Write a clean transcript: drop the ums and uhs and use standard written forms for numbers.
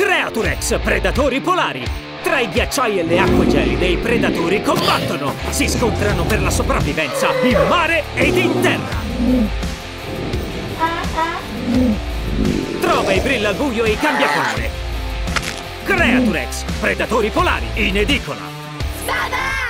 Creaturex, predatori polari! Tra i ghiacciai e le acque gelide i predatori combattono! Si scontrano per la sopravvivenza in mare ed in terra! Trova i brilla al buio e i cambiacolore! Creaturex, predatori polari, in edicola! Spada!